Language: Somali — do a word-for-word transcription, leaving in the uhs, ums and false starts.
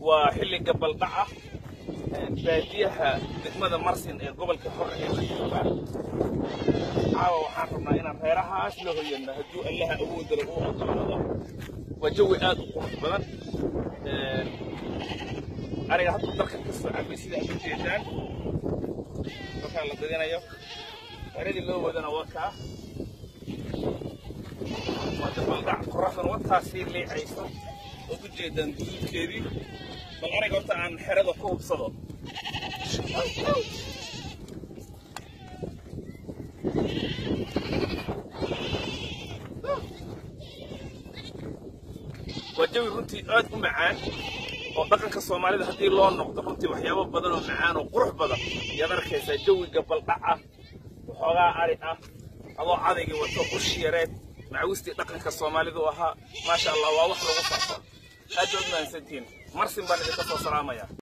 وحلي قبل ضعة باديها دقمة مرسين قبل كفر عاو حرمنا إن غيرها أشله ينه هدو لها أود ربوع وجوي آد بدن أنا حط درك القصة عم يصير عم يجيدان وكان لدينا يوم أريد اللي هو بدنا وكا وتفلقع قرصا وتحصير لي عيسى وبجيدان دود كذي بل أنا قلت عن حرد وكوب صدق وجوي runtii aad u macaan oo dhaqanka Soomaalida hadii loo noqdo runtii waxyaabo badan oo macaan oo qurux badan yaad arkaysaa jawiga baldhaca waxoogaa ari ah adoo cadayga wato qushiyareed macawistii dhaqanka Soomaalida ahaa ma sha Allah waa wax lagu faafo aad u maansantiin marsin baan idinka soo salaamaya